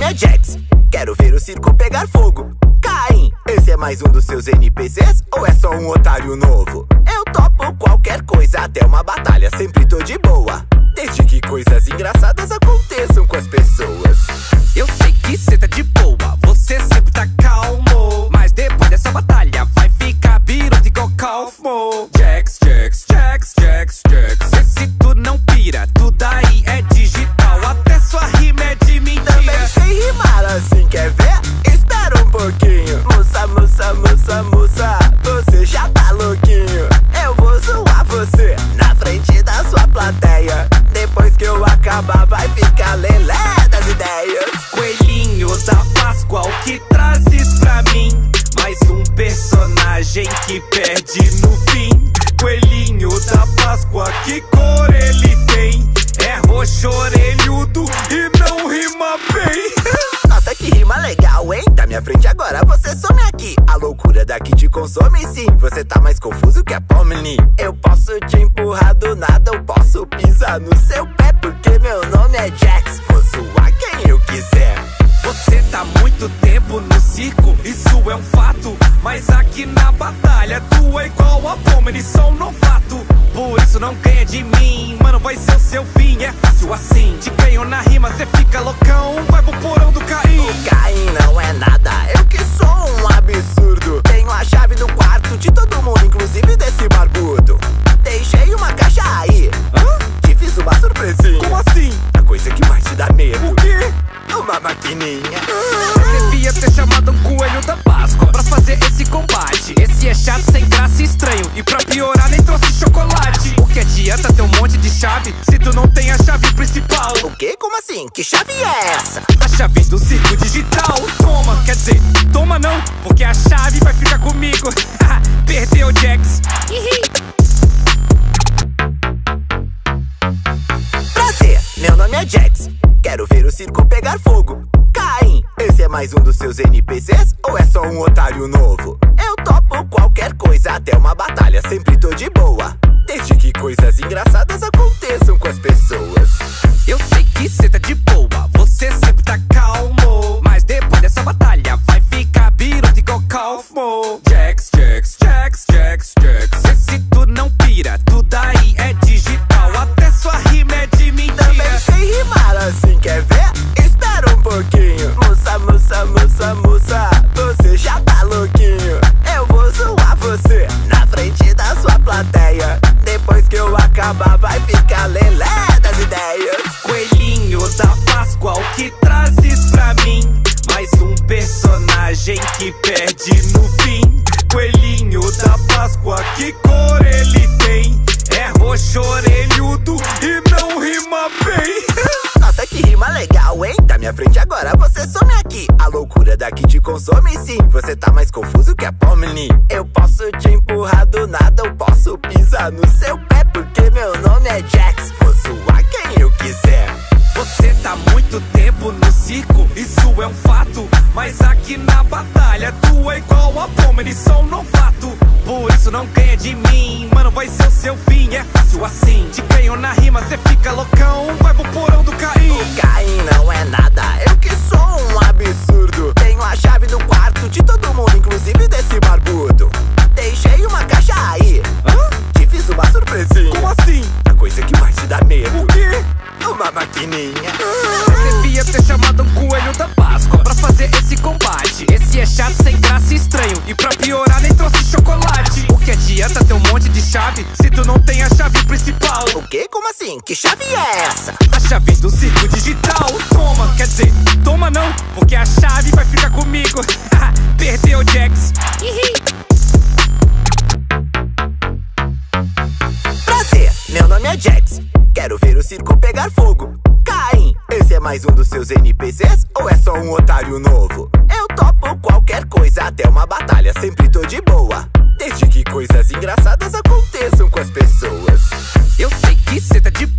é Jax, quero ver o circo pegar fogo. Caim, esse é mais um dos seus NPCs ou é só um otário novo? Eu topo qualquer coisa, até uma batalha, sempre tô de boa, desde que coisas engraçadas aconteçam com as pessoas. Eu sei que cê tá de boa, você sempre tá calmo, mas depois dessa batalha vai ficar biruta igual Kaufmo. Jax, Jax, Jax, Jax, Jax. Vê se tu não pira, tudo aí é digital, até sua rima é de mentira. Também sei rimar assim, quer ver? Espera um pouquinho. Moça, moça, moça, moça, você já tá louquinho. Eu vou zoar você na frente da sua plateia. Depois que eu acabar vai ficar lelé das ideias. Coelhinho da Páscoa, o que trazes pra mim? Mais um personagem que perde no fim. Coelhinho da Páscoa, que cor ele tem? É roxo orelhudo e não rima bem. Nossa, que rima legal, hein? Da minha frente agora você some aqui. A loucura daqui te consome sim. Você tá mais confuso que a Pomni. Eu posso te empurrar do nada, eu posso pisar no seu pé, porque meu nome é Jax. Vou zoar quem eu quiser. Você tá muito tempo no circo, isso é um fato, mas aqui na batalha tu é igual a Pomni, só um novato. Por isso não ganha de mim, mano, vai ser o seu fim, é fácil assim. Te ganho na rima, cê fica loucão, vai pro porão do Caim. O Caim não é nada, eu que sou um absurdo. Tenho a chave do quarto de todo mundo, inclusive desse barbudo. Deixei uma caixa aí, te fiz uma surpresinha. Como assim? A coisa que mais te dá medo. O quê? Uma maquininha. Eu devia ter chamado um coelho da Páscoa pra fazer esse combate. Esse é chato, sem graça e estranho, e pra piorar nem trouxe chocolate. O que adianta ter um monte de chave se tu não tem a chave principal? O quê? Como assim? Que chave é essa? A chave do circo digital. Toma, quer dizer, toma não, porque a chave vai ficar comigo. Perdeu, Jax. Prazer, meu nome é Jax, quero ver o circo pegar fogo. Caim, esse é mais um dos seus NPCs ou é só um otário novo? Eu topo qualquer coisa, até uma batalha, sempre tô de boa, desde que coisas engraçadas aconteçam com as pessoas. Eu sei que cê tá de boa, você sempre tá calmo, mas depois dessa batalha vai ficar biruta igual Kaufmo. Jax, Jax, Jax, Jax, Jax. Vê se tu não pira, tudo aí é digital, até sua rima é de mentira. Também sei rimar assim, quer ver? Espera um pouquinho. Moça, moça, moça, moça, você já tá louquinho. Eu vou zoar você na frente da sua plateia. Depois que eu acabar vai ficar lelé das ideias. Coelhinho da Páscoa, o que trazes pra mim? Mais um personagem que perde no fim. Coelhinho da Páscoa, que cor ele tem? É roxo orelhudo e não rima bem. Nossa, que rima legal, hein? Da minha frente agora você some aqui. A loucura daqui te consome sim. Você tá mais confuso que a Pomni. Eu posso te empurrar do nada, eu posso pisar no seu pé, porque meu nome é Jax. Vou zoar quem eu quiser. Você tá muito tempo no circo, isso é um fato, mas aqui na batalha tu é igual a Pomni, só um novato. Por isso não ganha de mim, mano, vai ser o seu fim, é fácil assim. Te ganho na rima, cê fica loucão, vai pro porão do Caim. O Caim não é nada, eu que sou um absurdo. Tenho a chave do quarto de todo mundo, inclusive desse barbudo. Deixei uma caixa aí, te fiz uma surpresinha. Como assim? A coisa que mais te dá medo. O quê? Uma maquininha. Eu devia ter chamado um coelho da Páscoa pra fazer esse combate. Esse é chato, sem graça e estranho, e pra piorar nem trouxe chocolate. O que adianta ter um monte de chave se tu não tem a chave principal? O quê? Como assim? Que chave é essa? A chave do circo digital. Toma, quer dizer, toma não, porque a chave vai ficar comigo. Perdeu, Jax. Prazer, meu nome é Jax, quero ver o circo pegar fogo. Caim, esse é mais um dos seus NPCs ou é só um otário novo? Eu topo qualquer coisa, até uma batalha, sempre tô de boa, desde que coisas engraçadas aconteçam com as pessoas. Eu sei que cê tá de